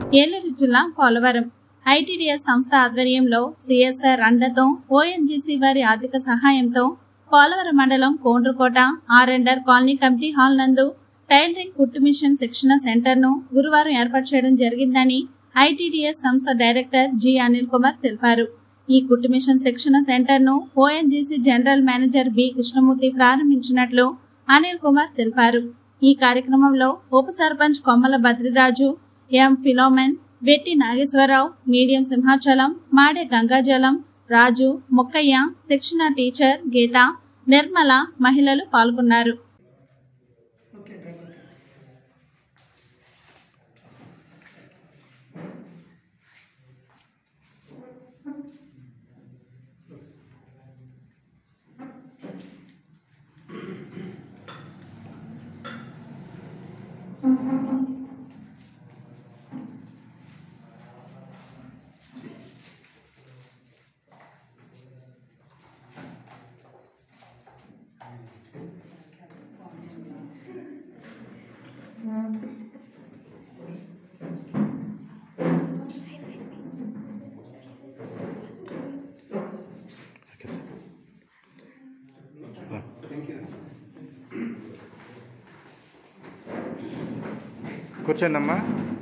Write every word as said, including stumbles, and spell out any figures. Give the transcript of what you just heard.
ఏలూరు జిల్లా పోలవరం ఐటీడీఎస్ సంస్థ ఆధ్వర్యంలో సిఎస్ఆర్ అండతో ఓఎన్జీసీ వారి ఆర్థిక సహాయంతో పోలవరం మండలం Kondrukota R and R colony committee hall నందు టైలరింగ్ కుట్టు మిషన్ శిక్షణ సెంటర్ ను గురువారం ఏర్పాటు చేయడం జరిగిందని ఐటీడీఎస్ సంస్థ డైరెక్టర్ జి అనిల్ కుమార్ తెలిపారు. ఈ కుట్టు మిషన్ శిక్షణ సెంటర్ ను ONGC general manager B Krishnamurthy ప్రారంభించినట్లు అనిల్ కుమార్ తెలిపారు. ఈ కార్యక్రమంలో ఉప సర్పంచ్ కొమ్మల బద్రిరాజు, ఎం ఫిలోమెన్, వెట్టి నాగేశ్వరరావు, మీడియం సింహాచలం, మాడే గంగాజలం, రాజు, ముక్కయ్య, శిక్షణ టీచర్ గీత, నిర్మల మహిళలు పాల్గొన్నారు. కూర్చోండి అమ్మా.